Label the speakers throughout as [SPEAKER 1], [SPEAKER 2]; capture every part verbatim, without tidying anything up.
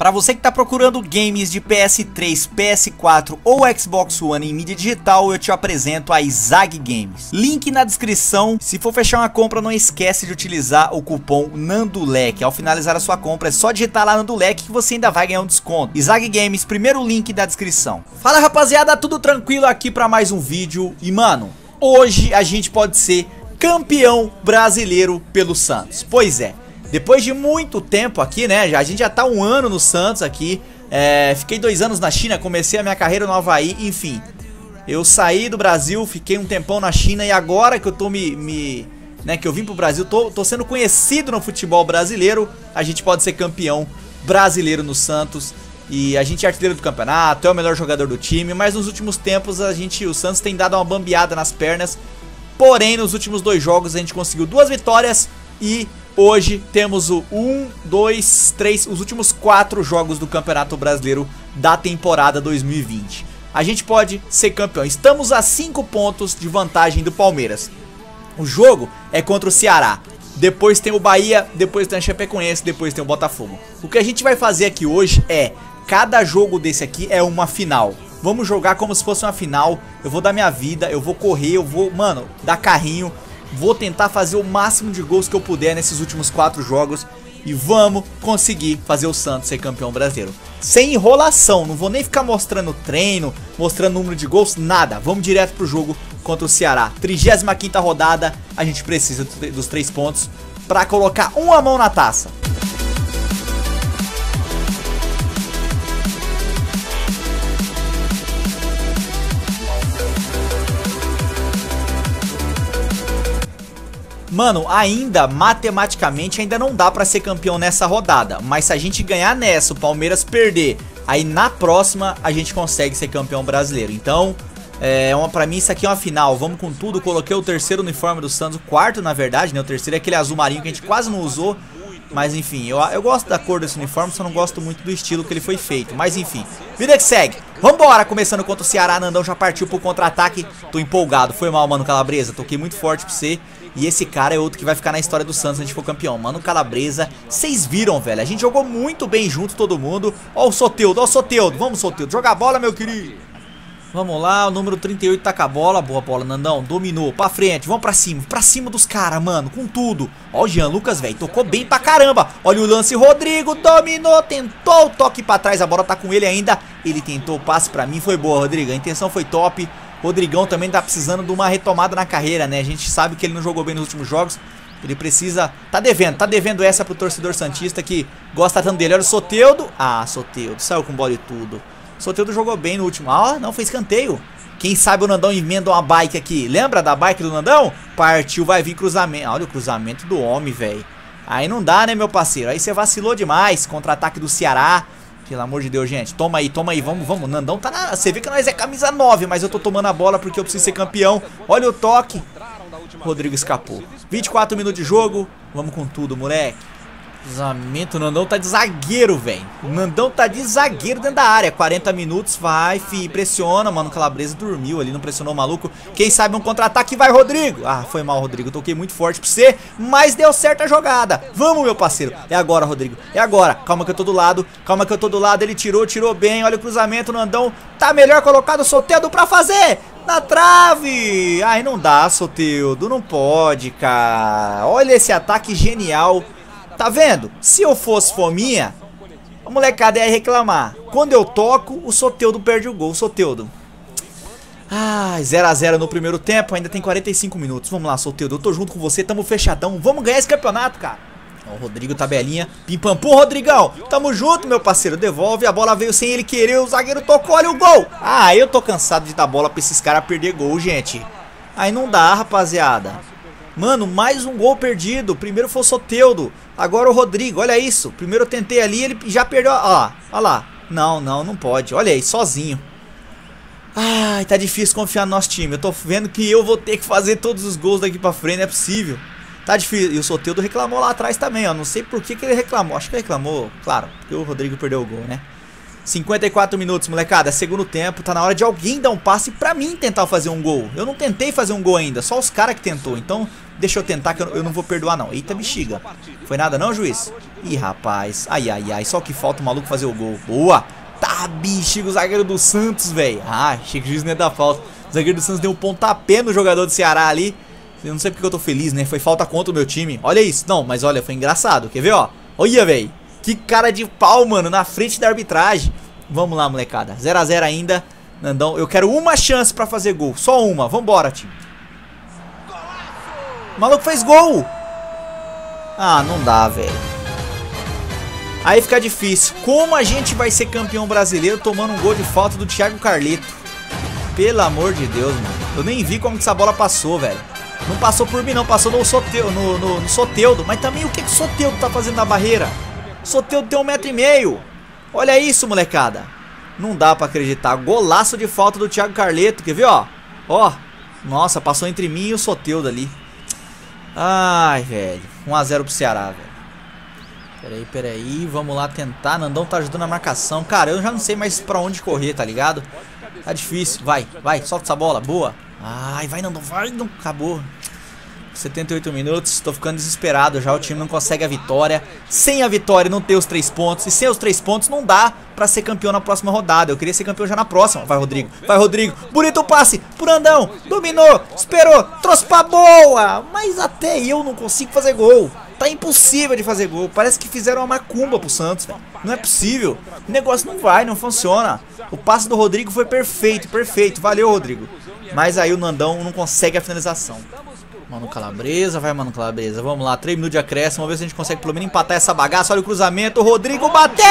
[SPEAKER 1] Para você que está procurando games de P S três, P S quatro ou Xbox One em mídia digital, eu te apresento a Zag Games. Link na descrição. Se for fechar uma compra, não esquece de utilizar o cupom NANDOLEC. Ao finalizar a sua compra, é só digitar lá NANDOLEC que você ainda vai ganhar um desconto. Zag Games, primeiro link da descrição. Fala rapaziada, tudo tranquilo aqui para mais um vídeo. E mano, hoje a gente pode ser campeão brasileiro pelo Santos. Pois é. Depois de muito tempo aqui, né, já, a gente já tá um ano no Santos aqui, é, fiquei dois anos na China, comecei a minha carreira no Havaí, enfim. Eu saí do Brasil, fiquei um tempão na China e agora que eu tô me, me né, que eu vim pro Brasil, tô, tô sendo conhecido no futebol brasileiro, a gente pode ser campeão brasileiro no Santos. E a gente é artilheiro do campeonato, é o melhor jogador do time, mas nos últimos tempos a gente, o Santos tem dado uma bambeada nas pernas. Porém, nos últimos dois jogos a gente conseguiu duas vitórias e hoje temos o um, dois, três, os últimos quatro jogos do Campeonato Brasileiro da temporada dois mil e vinte. A gente pode ser campeão. Estamos a cinco pontos de vantagem do Palmeiras. O jogo é contra o Ceará. Depois tem o Bahia, depois tem a Chapecoense, depois tem o Botafogo. O que a gente vai fazer aqui hoje é, cada jogo desse aqui é uma final. Vamos jogar como se fosse uma final. Eu vou dar minha vida, eu vou correr, eu vou, mano, dar carrinho. Vou tentar fazer o máximo de gols que eu puder nesses últimos quatro jogos. E vamos conseguir fazer o Santos ser campeão brasileiro. Sem enrolação, não vou nem ficar mostrando treino, mostrando número de gols, nada. Vamos direto pro jogo contra o Ceará. trigésima quinta rodada, a gente precisa dos três pontos para colocar uma mão na taça. Mano, ainda, matematicamente, ainda não dá pra ser campeão nessa rodada. Mas se a gente ganhar nessa, o Palmeiras perder, aí na próxima a gente consegue ser campeão brasileiro. Então, é uma, pra mim isso aqui é uma final. Vamos com tudo, coloquei o terceiro uniforme do Santos, o quarto na verdade, né? O terceiro é aquele azul marinho que a gente quase não usou. Mas enfim, eu, eu gosto da cor desse uniforme, só não gosto muito do estilo que ele foi feito. Mas enfim, vida que segue. Vambora, começando contra o Ceará, Nandão já partiu pro contra-ataque. Tô empolgado, foi mal, mano, Calabresa. Toquei muito forte pra você. E esse cara é outro que vai ficar na história do Santos se a gente for campeão. Mano, Calabresa, vocês viram, velho. A gente jogou muito bem junto, todo mundo. Ó o Soteldo, ó o Soteldo. Vamos, Soteldo, joga a bola, meu querido. Vamos lá, o número trinta e oito tá com a bola. Boa bola, Nandão, dominou, pra frente. Vamos pra cima, pra cima dos caras, mano, com tudo. Ó o Jean Lucas, velho, tocou bem pra caramba. Olha o lance, Rodrigo, dominou, tentou o toque pra trás. A bola tá com ele ainda. Ele tentou o passe pra mim, foi boa, Rodrigo. A intenção foi top. Rodrigão também tá precisando de uma retomada na carreira, né? A gente sabe que ele não jogou bem nos últimos jogos. Ele precisa... Tá devendo, tá devendo essa pro torcedor santista que gosta tanto dele. Olha o Soteldo. Ah, Soteldo, saiu com bola e tudo. Soteldo jogou bem no último. Ah, não, foi escanteio. Quem sabe o Nandão emenda uma bike aqui. Lembra da bike do Nandão? Partiu, vai vir cruzamento. Olha o cruzamento do homem, velho. Aí não dá, né, meu parceiro? Aí você vacilou demais. Contra-ataque do Ceará. Pelo amor de Deus, gente. Toma aí, toma aí. Vamos, vamos. Nandão tá na... Você vê que nós é camisa nove, mas eu tô tomando a bola porque eu preciso ser campeão. Olha o toque. Rodrigo escapou. vinte e quatro minutos de jogo. Vamos com tudo, moleque. Cruzamento. O Nandão tá de zagueiro, velho. O Nandão tá de zagueiro dentro da área. quarenta minutos. Vai, fi. Pressiona, mano. O Calabresa dormiu ali. Não pressionou o maluco. Quem sabe um contra-ataque. Vai, Rodrigo. Ah, foi mal, Rodrigo. Toquei muito forte pra você. Mas deu certo a jogada. Vamos, meu parceiro. É agora, Rodrigo. É agora. Calma que eu tô do lado. Calma que eu tô do lado. Ele tirou, tirou bem. Olha o cruzamento. O Nandão tá melhor colocado. Soteldo pra fazer. Na trave. Ai, não dá, Soteldo. Não pode, cara. Olha esse ataque genial. Tá vendo? Se eu fosse fominha, a molecada ia reclamar. Quando eu toco, o Soteldo perde o gol. Soteldo. Ai, zero a zero no primeiro tempo. Ainda tem quarenta e cinco minutos. Vamos lá, Soteldo. Eu tô junto com você. Tamo fechadão. Vamos ganhar esse campeonato, cara. Ó, o Rodrigo, tabelinha. Pim pam pum, Rodrigão. Tamo junto, meu parceiro. Devolve. A bola veio sem ele querer. O zagueiro tocou. Olha o gol. Ah, eu tô cansado de dar bola pra esses caras perder gol, gente. Aí não dá, rapaziada. Mano, mais um gol perdido. Primeiro foi o Soteldo. Agora o Rodrigo, olha isso. Primeiro eu tentei ali, ele já perdeu. Ó lá, ó lá. Não, não, não pode. Olha aí, sozinho. Ai, tá difícil confiar no nosso time. Eu tô vendo que eu vou ter que fazer todos os gols daqui pra frente, não é possível. Tá difícil. E o Soteldo reclamou lá atrás também, ó. Não sei por que que ele reclamou. Acho que ele reclamou, claro, porque o Rodrigo perdeu o gol, né? cinquenta e quatro minutos, molecada, é segundo tempo. Tá na hora de alguém dar um passe pra mim tentar fazer um gol. Eu não tentei fazer um gol ainda, só os caras que tentou. Então, deixa eu tentar que eu, eu não vou perdoar não. Eita bexiga. Foi nada não, juiz? Ih, rapaz. Ai, ai, ai. Só que falta o maluco fazer o gol. Boa. Tá, bexiga, o zagueiro do Santos, velho. Ah, achei que o juiz não ia dar falta. O zagueiro do Santos deu um pontapé no jogador do Ceará ali. Eu não sei porque eu tô feliz, né? Foi falta contra o meu time. Olha isso. Não, mas olha, foi engraçado. Quer ver, ó? Olha, velho. Que cara de pau, mano. Na frente da arbitragem. Vamos lá, molecada. zero a zero ainda. Nandão, eu quero uma chance pra fazer gol. Só uma. Vambora, time. O maluco fez gol. Ah, não dá, velho. Aí fica difícil. Como a gente vai ser campeão brasileiro tomando um gol de falta do Thiago Carleto? Pelo amor de Deus, mano. Eu nem vi como que essa bola passou, velho. Não passou por mim, não. Passou no Soteldo, no, no, no Soteldo. Mas também o que, que o Soteldo tá fazendo na barreira? O Soteldo tem um metro e meio. Olha isso, molecada. Não dá pra acreditar. Golaço de falta do Thiago Carleto. Quer ver, ó? Ó. Nossa, passou entre mim e o Soteldo ali. Ai, velho. um a zero pro Ceará, velho. Peraí, peraí. Vamos lá tentar. Nandão tá ajudando a marcação. Cara, eu já não sei mais pra onde correr, tá ligado? Tá difícil. Vai, vai. Solta essa bola. Boa. Ai, vai, Nandão. Vai, não. Acabou. setenta e oito minutos, tô ficando desesperado já, o time não consegue a vitória. Sem a vitória não tem os três pontos. E sem os três pontos não dá pra ser campeão na próxima rodada. Eu queria ser campeão já na próxima. Vai, Rodrigo, vai, Rodrigo. Bonito passe pro Nandão, dominou, esperou, trouxe pra boa. Mas até eu não consigo fazer gol. Tá impossível de fazer gol. Parece que fizeram uma macumba pro Santos, velho. Não é possível. O negócio não vai, não funciona. O passe do Rodrigo foi perfeito, perfeito. Valeu, Rodrigo. Mas aí o Nandão não consegue a finalização. Mano Calabresa, vai, Mano Calabresa. Vamos lá, três minutos de acréscimo. Vamos ver se a gente consegue pelo menos empatar essa bagaça. Olha o cruzamento, o Rodrigo bateu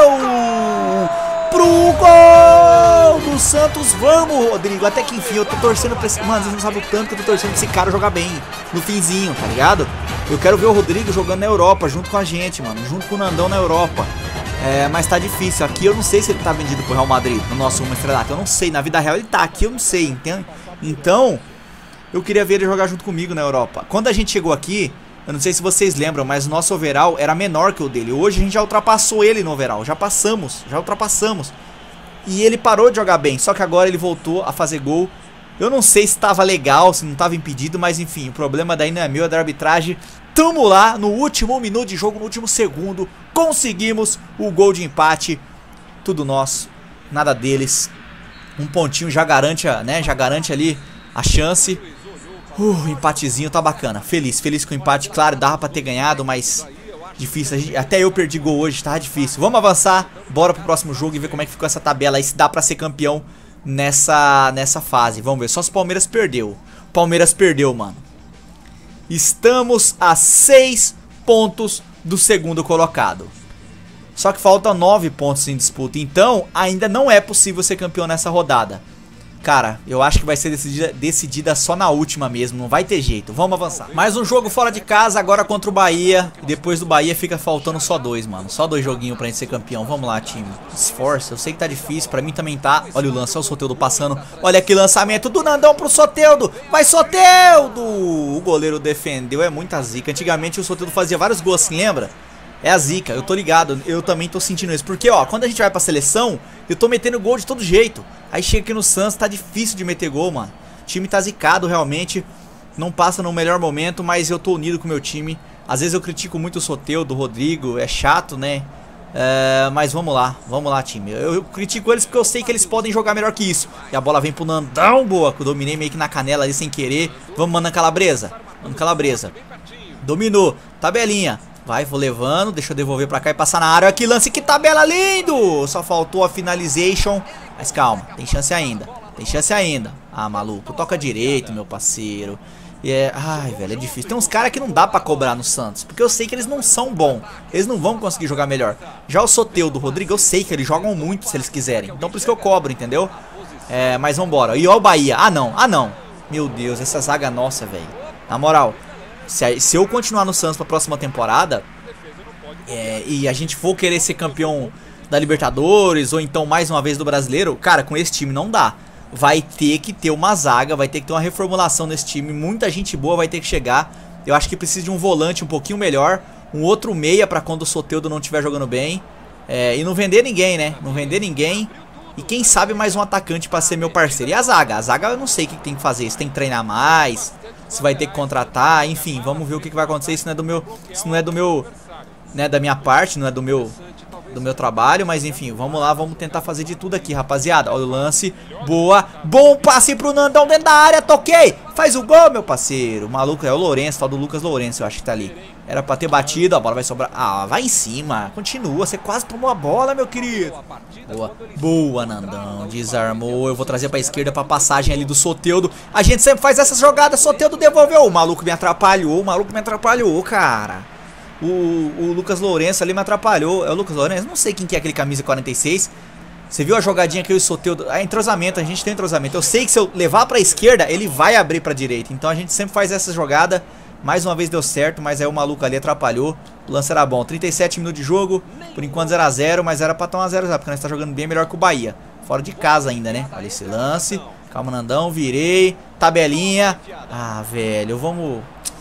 [SPEAKER 1] pro gol do Santos. Vamos, Rodrigo. Até que enfim, eu tô torcendo pra esse... Mano, vocês não sabem o tanto que eu tô torcendo pra esse cara jogar bem no finzinho, tá ligado? Eu quero ver o Rodrigo jogando na Europa, junto com a gente, mano. Junto com o Nandão na Europa. É, mas tá difícil. Aqui eu não sei se ele tá vendido pro Real Madrid, no nosso uma estrela. Eu não sei, na vida real ele tá. Aqui eu não sei, entende? Então... eu queria ver ele jogar junto comigo na Europa. Quando a gente chegou aqui, eu não sei se vocês lembram, mas o nosso overall era menor que o dele. Hoje a gente já ultrapassou ele no overall. Já passamos, já ultrapassamos. E ele parou de jogar bem, só que agora ele voltou a fazer gol. Eu não sei se estava legal, se não estava impedido, mas enfim, o problema daí não é meu, é da arbitragem. Tamo lá, no último minuto de jogo, no último segundo, conseguimos o gol de empate. Tudo nosso, nada deles. Um pontinho já garante, né, já garante ali a chance. Uh, empatezinho tá bacana. Feliz, feliz com o empate. Claro, dava pra ter ganhado, mas difícil. A gente, até eu perdi gol hoje, tava difícil. Vamos avançar, bora pro próximo jogo e ver como é que ficou essa tabela aí. Se dá pra ser campeão nessa, nessa fase. Vamos ver, só se o Palmeiras perdeu. Palmeiras perdeu, mano. Estamos a seis pontos do segundo colocado. Só que faltam nove pontos em disputa. Então, ainda não é possível ser campeão nessa rodada. Cara, eu acho que vai ser decidida, decidida só na última mesmo, não vai ter jeito. Vamos avançar. Mais um jogo fora de casa, agora contra o Bahia. E depois do Bahia fica faltando só dois, mano. Só dois joguinhos pra gente ser campeão. Vamos lá, time. Esforça, eu sei que tá difícil, pra mim também tá. Olha o lance, olha o Soteldo passando. Olha que lançamento do Nandão pro Soteldo. Vai, Soteldo! O goleiro defendeu, é muita zica. Antigamente o Soteldo fazia vários gols assim, lembra? É a zica, eu tô ligado, eu também tô sentindo isso. Porque, ó, quando a gente vai pra seleção, eu tô metendo gol de todo jeito. Aí chega aqui no Santos, tá difícil de meter gol, mano. O time tá zicado, realmente. Não passa no melhor momento, mas eu tô unido com o meu time. Às vezes eu critico muito o Soteldo, o Rodrigo, é chato, né? É, mas vamos lá, vamos lá, time. Eu, eu critico eles porque eu sei que eles podem jogar melhor que isso. E a bola vem pro Nandão, boa, que eu dominei meio que na canela ali sem querer. Vamos, Mano Calabresa. Mano Calabresa. Dominou, tabelinha. Vai, vou levando, deixa eu devolver pra cá e passar na área. Que lance, que tabela lindo! Só faltou a finalization. Mas calma, tem chance ainda. Tem chance ainda. Ah, maluco, toca direito, meu parceiro. E é... ai, velho, é difícil. Tem uns caras que não dá pra cobrar no Santos, porque eu sei que eles não são bons. Eles não vão conseguir jogar melhor. Já o Soteldo, do Rodrigo, eu sei que eles jogam muito se eles quiserem. Então por isso que eu cobro, entendeu? É, mas vambora. E ó o Bahia. Ah, não, ah, não. Meu Deus, essa zaga nossa, velho. Na moral... Se, se eu continuar no Santos pra próxima temporada é, e a gente for querer ser campeão da Libertadores ou então mais uma vez do Brasileiro, cara, com esse time não dá. Vai ter que ter uma zaga, vai ter que ter uma reformulação nesse time. Muita gente boa vai ter que chegar. Eu acho que precisa de um volante um pouquinho melhor, um outro meia pra quando o Soteldo não estiver jogando bem. É, e não vender ninguém, né? Não vender ninguém. E quem sabe mais um atacante pra ser meu parceiro. E a zaga? A zaga eu não sei o que tem que fazer. Se tem que treinar mais, se vai ter que contratar. Enfim, vamos ver o que vai acontecer. Isso não é do meu... Isso não é do meu... Né, da minha parte, não é do meu... Do meu trabalho, mas enfim, vamos lá, vamos tentar fazer de tudo aqui, rapaziada. Olha o lance, boa, bom passe pro Nandão dentro da área, toquei, faz o gol, meu parceiro. O maluco é o Lourenço, tal do Lucas Lourenço, eu acho que tá ali. Era pra ter batido, a bola vai sobrar. Ah, vai em cima, continua, você quase tomou a bola, meu querido. Boa, boa, Nandão, desarmou. Eu vou trazer pra esquerda pra passagem ali do Soteldo. A gente sempre faz essas jogadas, Soteldo devolveu. O maluco me atrapalhou, o maluco me atrapalhou, cara. O, o Lucas Lourenço ali me atrapalhou. É o Lucas Lourenço? Não sei quem que é aquele camisa quarenta e seis. Você viu a jogadinha que eu e o Soteldo... É entrosamento, a gente tem entrosamento. Eu sei que se eu levar pra esquerda, ele vai abrir pra direita. Então a gente sempre faz essa jogada. Mais uma vez deu certo, mas aí o maluco ali atrapalhou. O lance era bom. trinta e sete minutos de jogo. Por enquanto zero a zero, mas era pra tomar zero a zero, porque nós tá jogando bem melhor que o Bahia. Fora de casa ainda, né? Olha esse lance. Calma, Nandão. Virei. Tabelinha. Ah, velho. Vamos...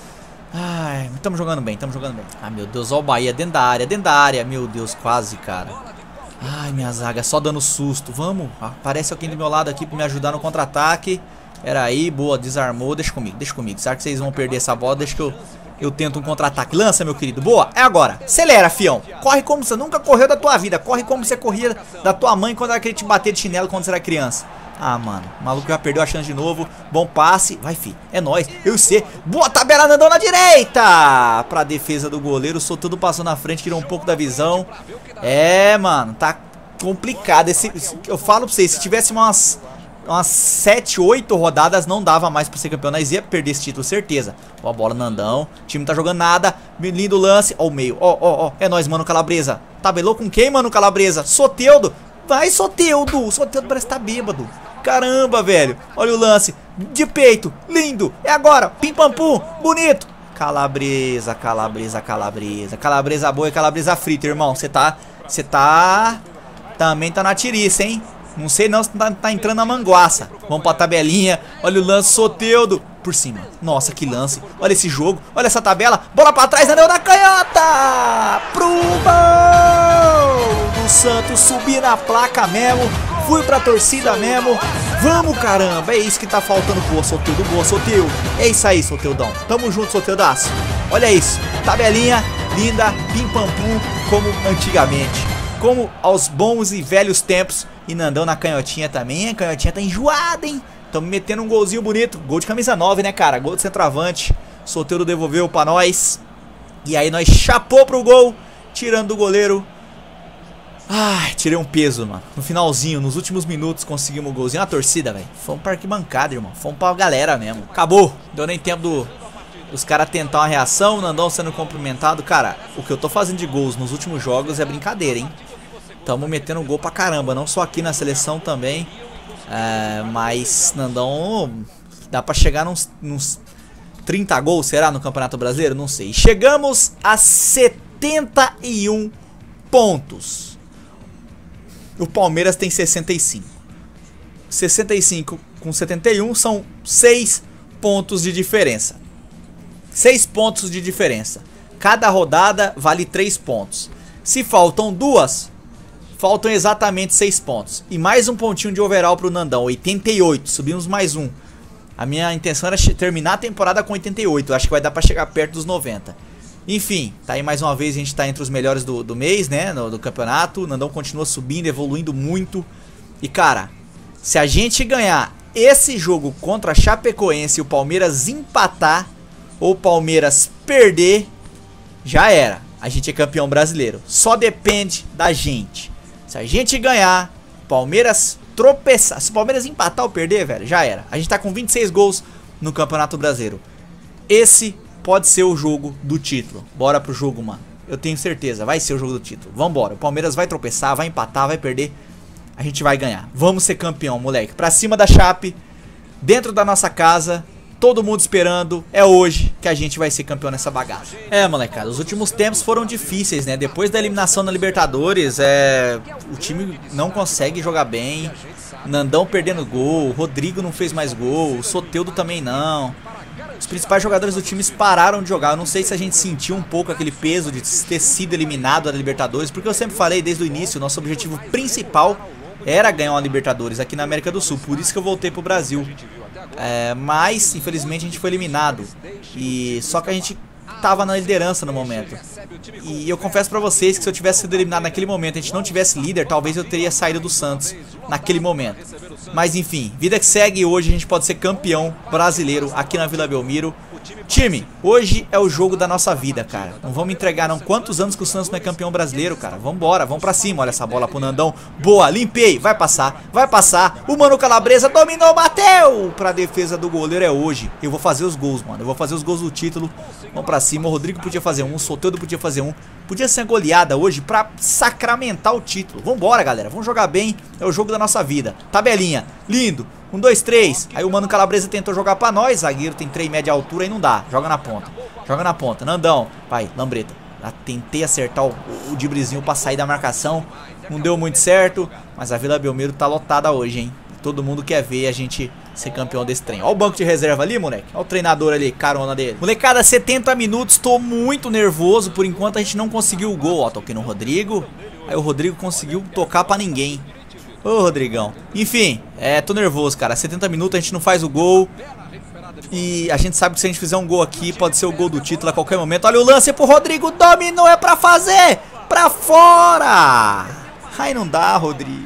[SPEAKER 1] Ai, estamos jogando bem, estamos jogando bem. Ai, meu Deus, ó o Bahia dentro da área, dentro da área. Meu Deus, quase, cara. Ai, minha zaga, só dando susto. Vamos, aparece alguém do meu lado aqui pra me ajudar no contra-ataque. Pera aí, boa, desarmou. Deixa comigo, deixa comigo. Será que vocês vão perder essa bola? Deixa que eu, eu tento um contra-ataque. Lança, meu querido, boa, é agora. Acelera, fião. Corre como você nunca correu da tua vida. Corre como você corria da tua mãe quando ela queria te bater de chinelo quando você era criança. Ah, mano, o maluco já perdeu a chance de novo. Bom passe, vai, fi, é nóis. Eu sei, boa tabela, Nandão na direita. Pra defesa do goleiro, o Soteldo passou na frente, tirou um pouco da visão. É, mano, tá complicado. Esse, eu falo pra vocês, se tivesse umas, umas sete, oito rodadas, não dava mais pra ser campeão. Nós ia perder esse título, certeza. Ó a bola, Nandão, o time não tá jogando nada. Lindo lance, ó o meio, ó, ó, ó. É nóis, mano, Calabresa. Tabelou com quem, mano, Calabresa? Soteldo. Vai, Soteldo, Soteldo parece que tá bêbado. Caramba, velho, olha o lance. De peito, lindo, é agora. Pim pam pum, bonito. Calabresa, Calabresa, Calabresa. Calabresa boa e Calabresa frita, irmão. Você tá, você tá, também tá na tiriça, hein. Não sei não se tá, tá entrando na manguaça. Vamos pra tabelinha, olha o lance, Soteldo. Por cima, nossa, que lance. Olha esse jogo, olha essa tabela. Bola pra trás, Nandão na canhota. Pro gol do Santos, subi na placa mesmo. Fui pra torcida mesmo. Vamos, caramba, é isso que tá faltando. Boa, Soteldo, boa, Soteldo. É isso aí, Soteldão, tamo junto, Soteldaço. Olha isso, tabelinha linda, pim pam pum, como antigamente, como aos bons e velhos tempos. E Nandão na canhotinha também. A canhotinha tá enjoada, hein. Tamo metendo um golzinho bonito. Gol de camisa nove, né, cara? Gol de centroavante. Soteldo devolveu pra nós. E aí nós chapou pro gol, tirando do goleiro. Ai, tirei um peso, mano. No finalzinho, nos últimos minutos, conseguimos o golzinho. A torcida, velho. Fomos pra arquibancada, irmão. Fomos pra galera mesmo. Acabou. Deu nem tempo do, dos caras tentar uma reação. O Nandão sendo cumprimentado. Cara, o que eu tô fazendo de gols nos últimos jogos é brincadeira, hein. Tamo metendo gol pra caramba. Não só aqui na seleção também. É, mas, Nandão, dá pra chegar nos, nos trinta gols, será, no Campeonato Brasileiro? Não sei. Chegamos a setenta e um pontos. O Palmeiras tem sessenta e cinco. sessenta e cinco com setenta e um são seis pontos de diferença. seis pontos de diferença. Cada rodada vale três pontos. Se faltam duas, faltam exatamente seis pontos. E mais um pontinho de overall pro Nandão, oitenta e oito, subimos mais um. A minha intenção era terminar a temporada com oitenta e oito, acho que vai dar pra chegar perto dos noventa. Enfim, tá aí mais uma vez, a gente tá entre os melhores do, do mês, né, no, do campeonato. O Nandão continua subindo, evoluindo muito. E cara, se a gente ganhar esse jogo contra a Chapecoense e o Palmeiras empatar, ou o Palmeiras perder, já era. A gente é campeão brasileiro. Só depende da gente. Se a gente ganhar, Palmeiras tropeçar, se o Palmeiras empatar ou perder, velho, já era. A gente tá com vinte e seis gols no Campeonato Brasileiro. Esse pode ser o jogo do título. Bora pro jogo, mano. Eu tenho certeza, vai ser o jogo do título. Vambora, o Palmeiras vai tropeçar, vai empatar, vai perder. A gente vai ganhar. Vamos ser campeão, moleque. Pra cima da Chape, dentro da nossa casa. Todo mundo esperando, é hoje que a gente vai ser campeão nessa bagaça. É, molecada, os últimos tempos foram difíceis, né? Depois da eliminação na Libertadores, é... o time não consegue jogar bem. Nandão perdendo gol, Rodrigo não fez mais gol, Soteldo também não. Os principais jogadores do time pararam de jogar. Eu não sei se a gente sentiu um pouco aquele peso de ter sido eliminado da Libertadores, porque eu sempre falei desde o início, o nosso objetivo principal era ganhar uma Libertadores aqui na América do Sul. Por isso que eu voltei pro Brasil. É, mas, infelizmente, a gente foi eliminado. E só que a gente tava na liderança no momento. E eu confesso pra vocês que se eu tivesse sido eliminado naquele momento, a gente não tivesse líder, talvez eu teria saído do Santos naquele momento. Mas enfim, vida que segue, hoje a gente pode ser campeão brasileiro aqui na Vila Belmiro. Time, hoje é o jogo da nossa vida, cara. Não vamos entregar não. Quantos anos que o Santos não é campeão brasileiro, cara? Vambora, vamos pra cima. Olha essa bola pro Nandão. Boa, limpei. Vai passar, vai passar. O Mano Calabresa dominou, bateu. Pra defesa do goleiro é hoje. Eu vou fazer os gols, mano. Eu vou fazer os gols do título. Vamos pra cima. O Rodrigo podia fazer um, o Soteldo podia fazer um. Podia ser goleada hoje pra sacramentar o título. Vambora, galera. Vamos jogar bem. É o jogo da nossa vida. Tabelinha. Lindo. Um, dois, três. Aí o Mano Calabresa tentou jogar pra nós. Zagueiro tem três média altura e não dá. Joga na ponta. Joga na ponta. Nandão. Vai, Lambreta. Já tentei acertar o, o dribrizinho pra sair da marcação. Não deu muito certo. Mas a Vila Belmiro tá lotada hoje, hein? Todo mundo quer ver a gente ser campeão desse trem. Ó o banco de reserva ali, moleque. Ó o treinador ali, carona dele. Molecada, setenta minutos. Tô muito nervoso. Por enquanto a gente não conseguiu o gol. Ó, toquei no Rodrigo. Aí o Rodrigo conseguiu tocar pra ninguém. Ô, Rodrigão. Enfim, é, tô nervoso, cara. setenta minutos, a gente não faz o gol. E a gente sabe que se a gente fizer um gol aqui, pode ser o gol do título a qualquer momento. Olha o lance pro Rodrigo. Dominou, é pra fazer. Pra fora. Ai, não dá, Rodrigo.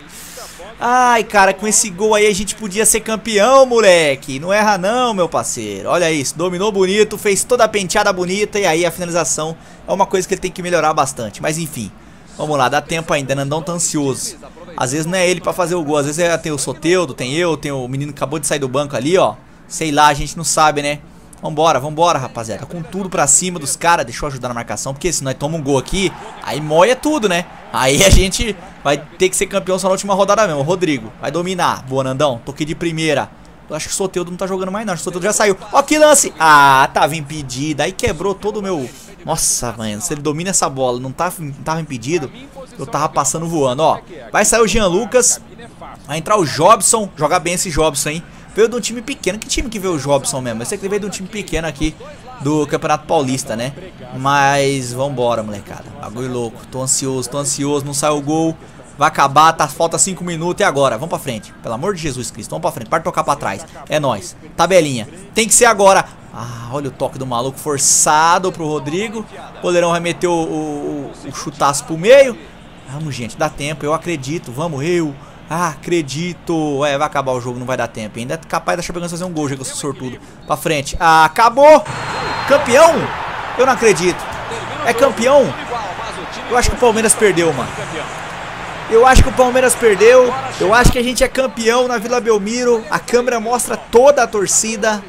[SPEAKER 1] Ai, cara, com esse gol aí a gente podia ser campeão, moleque. Não erra não, meu parceiro. Olha isso, dominou bonito, fez toda a penteada bonita. E aí a finalização é uma coisa que ele tem que melhorar bastante. Mas enfim, vamos lá, dá tempo ainda. Nandão tá ansioso. Às vezes não é ele pra fazer o gol, às vezes é, tem o Soteldo, tem eu, tem o menino que acabou de sair do banco ali, ó. Sei lá, a gente não sabe, né? Vambora, vambora, rapaziada. Com tudo pra cima dos caras. Deixa eu ajudar na marcação, porque se nós tomamos um gol aqui, aí moia tudo, né? Aí a gente vai ter que ser campeão só na última rodada mesmo. O Rodrigo vai dominar. Boa, Nandão. Toquei de primeira. Eu acho que o Soteldo não tá jogando mais não. Acho que o Soteldo já saiu. Ó que lance. Ah, tava impedido. Aí quebrou todo o meu... Nossa, mano, se ele domina essa bola, não tava, não tava impedido, eu tava passando voando, ó. Vai sair o Jean Lucas. Vai entrar o Jobson. Jogar bem esse Jobson, hein? Veio de um time pequeno. Que time que veio o Jobson mesmo? Eu sei que ele veio de um time pequeno aqui do Campeonato Paulista, né? Mas vambora, molecada. Bagulho louco. Tô ansioso, tô ansioso. Não saiu o gol. Vai acabar, tá, falta cinco minutos. E agora? Vamos pra frente. Pelo amor de Jesus Cristo. Vamos pra frente. Para de tocar pra trás. É nóis. Tabelinha. Tem que ser agora. Ah, olha o toque do maluco forçado pro Rodrigo. O goleirão vai meter o, o, o chutaço pro meio. Vamos, gente. Dá tempo. Eu acredito. Vamos, eu. Ah, acredito. É, vai acabar o jogo, não vai dar tempo. Ainda é capaz da Chapecoense fazer um gol, já que eu sou sortudo. Pra frente. Ah, acabou. Campeão? Eu não acredito. É campeão? Eu acho que o Palmeiras perdeu, mano. Eu acho que o Palmeiras perdeu. Eu acho que a gente é campeão na Vila Belmiro. A câmera mostra toda a torcida.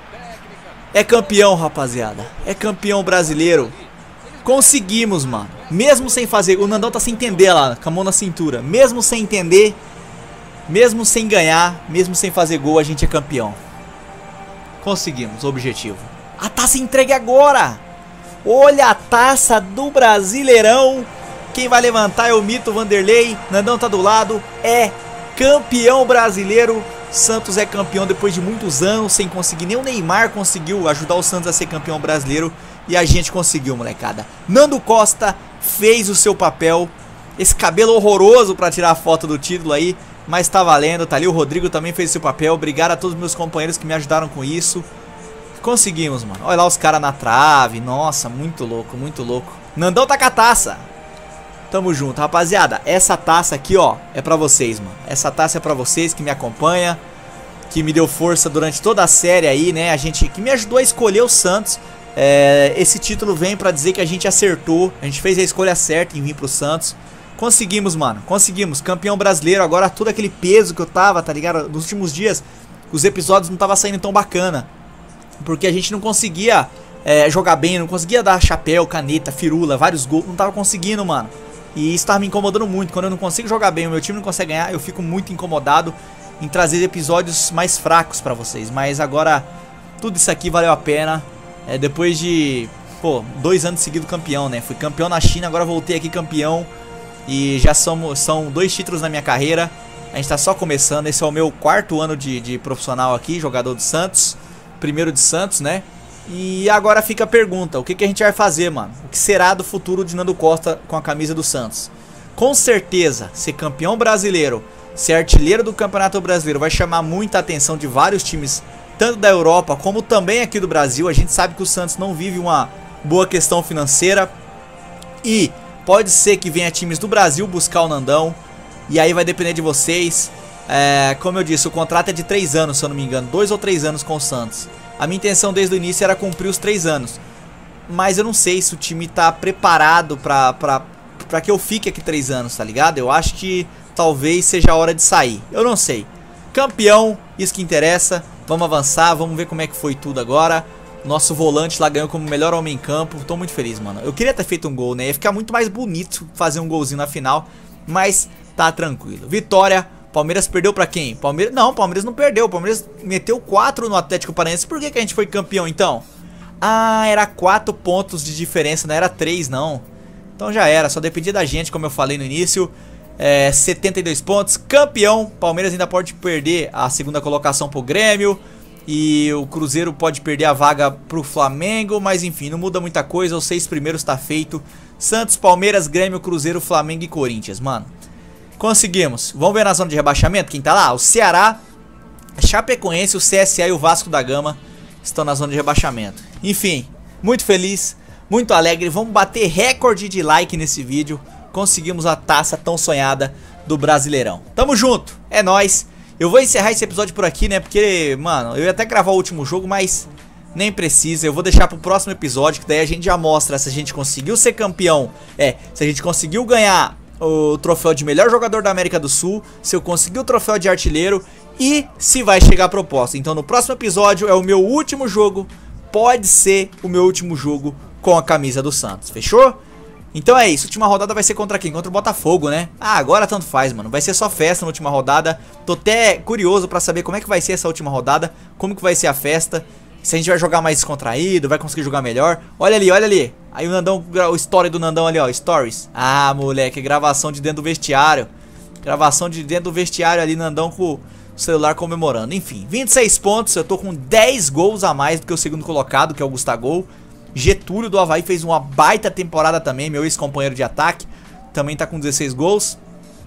[SPEAKER 1] É campeão, rapaziada. É campeão brasileiro. Conseguimos, mano. Mesmo sem fazer... O Nandão tá sem entender lá, com a mão na cintura. Mesmo sem entender... Mesmo sem ganhar... Mesmo sem fazer gol, a gente é campeão. Conseguimos o objetivo. A taça entregue agora! Olha a taça do Brasileirão. Quem vai levantar é o Mito Vanderlei. Nandão tá do lado. É campeão brasileiro. Santos é campeão depois de muitos anos sem conseguir. Nem o Neymar conseguiu ajudar o Santos a ser campeão brasileiro. E a gente conseguiu, molecada. Nando Costa fez o seu papel. Esse cabelo horroroso pra tirar a foto do título aí, mas tá valendo. Tá ali o Rodrigo também fez o seu papel. Obrigado a todos os meus companheiros que me ajudaram com isso. Conseguimos, mano. Olha lá os caras na trave. Nossa, muito louco, muito louco. Nandão tá com a taça. Tamo junto, rapaziada. Essa taça aqui, ó, é pra vocês, mano. Essa taça é pra vocês que me acompanha, que me deu força durante toda a série aí, né? A gente, que me ajudou a escolher o Santos. É, esse título vem pra dizer que a gente acertou. A gente fez a escolha certa em vir pro Santos. Conseguimos, mano, conseguimos. Campeão brasileiro, agora todo aquele peso que eu tava, tá ligado? Nos últimos dias, os episódios não tava saindo tão bacana, porque a gente não conseguia é, jogar bem, não conseguia dar chapéu, caneta, firula, vários gols. Não tava conseguindo, mano. E isso tava me incomodando muito. Quando eu não consigo jogar bem, o meu time não consegue ganhar, eu fico muito incomodado em trazer episódios mais fracos pra vocês. Mas agora, tudo isso aqui valeu a pena. É, depois de, pô, dois anos seguidos campeão, né? Fui campeão na China, agora voltei aqui campeão. E já somos, são dois títulos na minha carreira. A gente tá só começando, esse é o meu quarto ano de, de profissional aqui, jogador do Santos. primeiro de Santos, né? E agora fica a pergunta, o que, que a gente vai fazer, mano? O que será do futuro de Nando Costa com a camisa do Santos? Com certeza, ser campeão brasileiro, ser artilheiro do Campeonato Brasileiro vai chamar muita atenção de vários times, tanto da Europa como também aqui do Brasil. A gente sabe que o Santos não vive uma boa questão financeira e pode ser que venha times do Brasil buscar o Nandão, e aí vai depender de vocês. É, como eu disse, o contrato é de três anos, se eu não me engano, dois ou três anos com o Santos. A minha intenção desde o início era cumprir os três anos, mas eu não sei se o time tá preparado pra, pra, pra que eu fique aqui três anos, tá ligado? Eu acho que talvez seja a hora de sair, eu não sei. Campeão, isso que interessa, vamos avançar, vamos ver como é que foi tudo agora. Nosso volante lá ganhou como melhor homem em campo, tô muito feliz, mano. Eu queria ter feito um gol, né? Ia ficar muito mais bonito fazer um golzinho na final, mas tá tranquilo. Vitória. Palmeiras perdeu pra quem? Palmeiras... Não, Palmeiras não perdeu. Palmeiras meteu quatro no Atlético Paranaense. Por que que a gente foi campeão então? Ah, era quatro pontos de diferença, não era três não. Então já era, só dependia da gente, como eu falei no início. é, setenta e dois pontos, campeão. Palmeiras ainda pode perder a segunda colocação pro Grêmio. E o Cruzeiro pode perder a vaga pro Flamengo. Mas enfim, não muda muita coisa. Os seis primeiros tá feito. Santos, Palmeiras, Grêmio, Cruzeiro, Flamengo e Corinthians, mano. Conseguimos. Vamos ver na zona de rebaixamento quem tá lá? O Ceará, Chapecoense, o C S A e o Vasco da Gama estão na zona de rebaixamento. Enfim, muito feliz, muito alegre. Vamos bater recorde de like nesse vídeo. Conseguimos a taça tão sonhada do Brasileirão. Tamo junto, é nóis. Eu vou encerrar esse episódio por aqui, né? Porque, mano, eu ia até gravar o último jogo, mas nem precisa. Eu vou deixar pro próximo episódio, que daí a gente já mostra se a gente conseguiu ser campeão. É, se a gente conseguiu ganhar o troféu de melhor jogador da América do Sul, se eu conseguir o troféu de artilheiro e se vai chegar a proposta. Então no próximo episódio é o meu último jogo, pode ser o meu último jogo com a camisa do Santos, fechou? Então é isso, a última rodada vai ser contra quem? Contra o Botafogo, né? Ah, agora tanto faz, mano, vai ser só festa na última rodada. Tô até curioso pra saber como é que vai ser essa última rodada, como que vai ser a festa. Se a gente vai jogar mais descontraído, vai conseguir jogar melhor. Olha ali, olha ali. Aí o Nandão, o story do Nandão ali, ó, stories. Ah, moleque, gravação de dentro do vestiário. Gravação de dentro do vestiário ali, Nandão com o celular comemorando. Enfim, vinte e seis pontos, eu tô com dez gols a mais do que o segundo colocado, que é o Gustavo. Getúlio do Avaí fez uma baita temporada também, meu ex-companheiro de ataque. Também tá com dezesseis gols.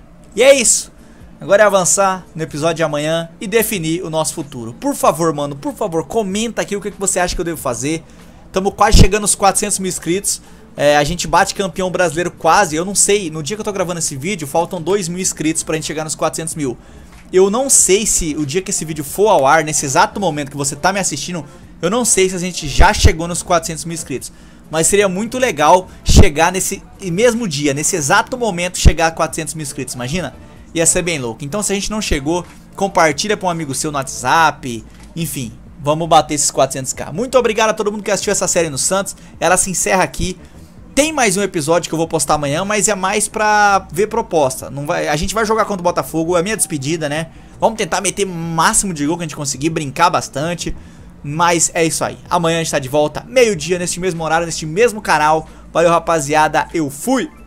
[SPEAKER 1] E é isso. Agora é avançar no episódio de amanhã e definir o nosso futuro. Por favor, mano, por favor, comenta aqui o que você acha que eu devo fazer. Estamos quase chegando aos quatrocentos mil inscritos. É, a gente bate campeão brasileiro quase. Eu não sei, no dia que eu tô gravando esse vídeo, faltam dois mil inscritos pra gente chegar nos quatrocentos mil. Eu não sei se o dia que esse vídeo for ao ar, nesse exato momento que você tá me assistindo, eu não sei se a gente já chegou nos quatrocentos mil inscritos. Mas seria muito legal chegar nesse mesmo dia, nesse exato momento, chegar a quatrocentos mil inscritos, imagina? Ia ser bem louco. Então se a gente não chegou, compartilha para um amigo seu no WhatsApp. Enfim, vamos bater esses quatrocentos k. Muito obrigado a todo mundo que assistiu essa série no Santos. Ela se encerra aqui. Tem mais um episódio que eu vou postar amanhã, mas é mais pra ver proposta. Não vai, a gente vai jogar contra o Botafogo, é a minha despedida, né? Vamos tentar meter o máximo de gol que a gente conseguir, brincar bastante. Mas é isso aí. Amanhã a gente tá de volta, meio-dia, neste mesmo horário, neste mesmo canal. Valeu, rapaziada. Eu fui!